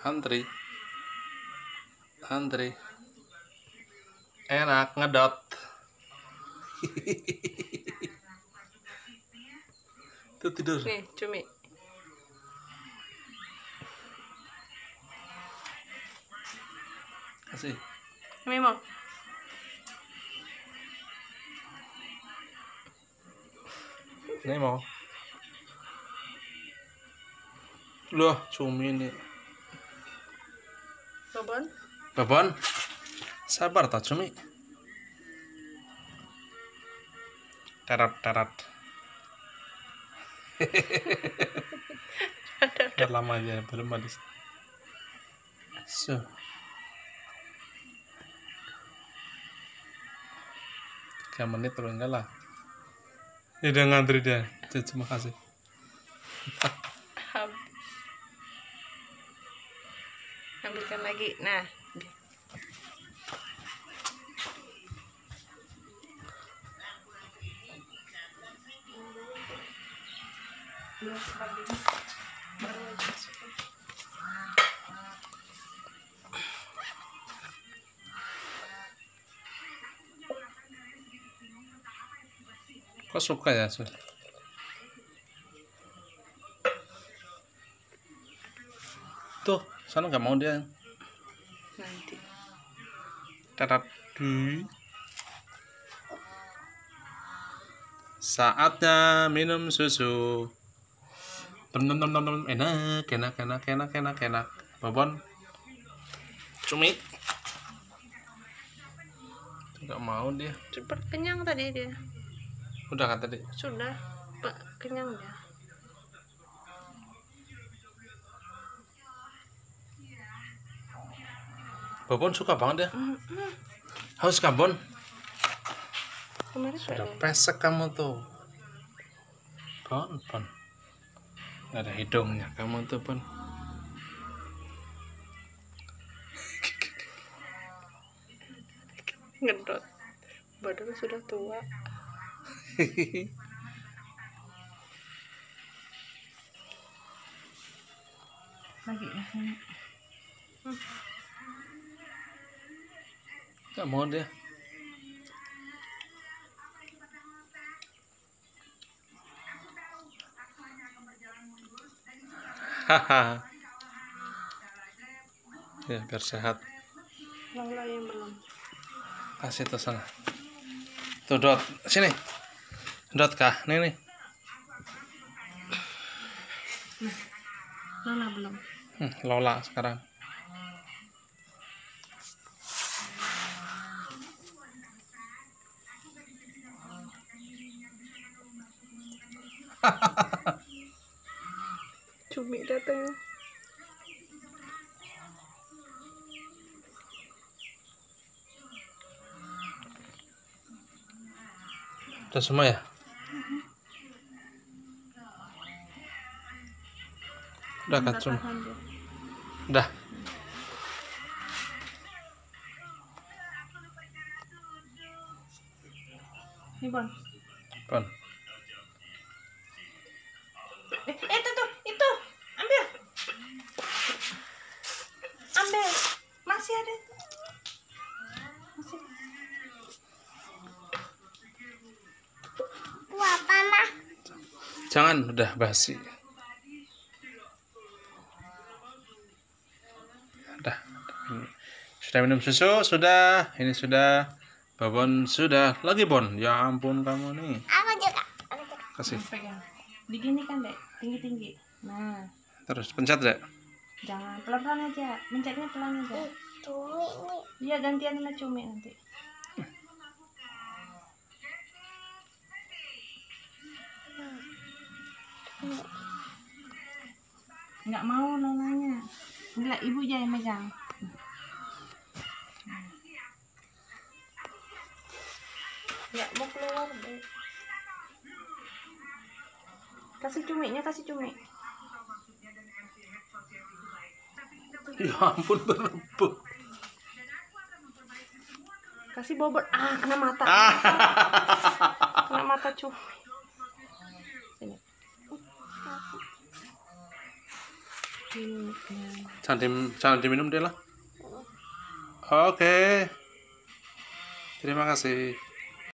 Antri enak ngedot. Tuh tidur Nih cumi. kasih. Cumi mau. Ini mau loh cumi ini. Babon sabar tak cumi. Terat udah lama aja belum habis. So 3 menit terus enggak lah. Ya udah ngantri dia. Terima kasih. Ambilkan lagi. Nah. Kok suka ya, Sul? Tuh, sana nggak mau dia. Nanti. Terat. Saatnya minum susu. Enak. Babon. Cumi. Nggak mau dia. Cepat kenyang tadi dia. Udah kan tadi? Sudah, Pak, kenyang dia. Babon suka banget ya. Haus kabon. Kemarin Sudah ada. pesek kamu tuh. Bon. Nggak ada hidungnya kamu tuh, Bon. Ngedot. Badan sudah tua. Lagi ya. Nggak mau dia. Haha. Ya biar sehat. Lola yang belum. Kasih tuh sana. Tuh Dot, sini. Dot kah? Nih. Lola belum. Lola sekarang. Cumi datang. Udah semua ya? Udah kan cumi. Udah. Ini Bon. Itu. Ambil. Masih ada. Masih. Wah, panas. Jangan, udah basi. Udah. Sudah minum susu, sudah. Ini sudah. Babon sudah. Lagi Bon. Ya ampun kamu nih. Aku juga. Kasih. Pegang. Digini kan, Dek. Tinggi. Nah. Terus pencet, Dek. Jangan, pelan-pelan aja. Mencetnya pelan aja. Cumi nih. Iya, gantian sama cumi nanti. Nggak mau nolanya. Enggak, ibu aja yang megang. Nggak mau keluar deh. Kasih cumi. Ya ampun berebut. Kasih bobot. Kena mata. Kena mata cumi. Sini. Jangan diminum deh lah. Oke. Terima kasih.